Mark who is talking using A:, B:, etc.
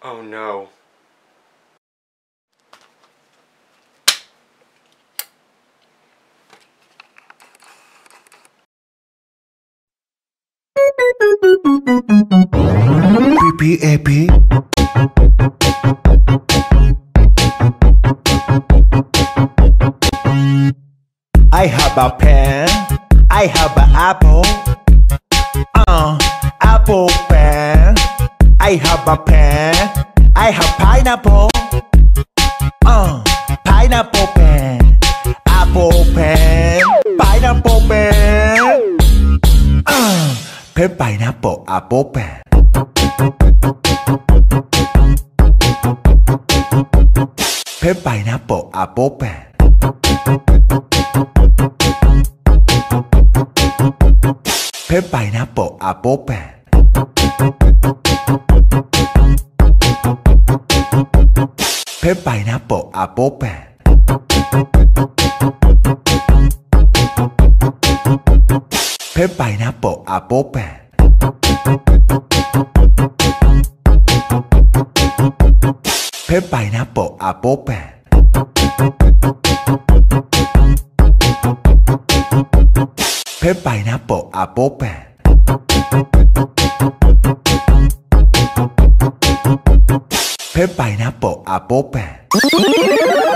A: Oh no.
B: PPAP. I have a pen, I have an apple. Apple pen. I have a pen, I have pineapple. Pineapple pen. Apple pen, pineapple pen. Pen pineapple apple pen. Pen pineapple apple pen. Pen pineapple apple pen. Pen pineapple apple pen. Pen pineapple apple pen. Pen pineapple apple pen. Pen pineapple apple pen. Pen pineapple apple pen.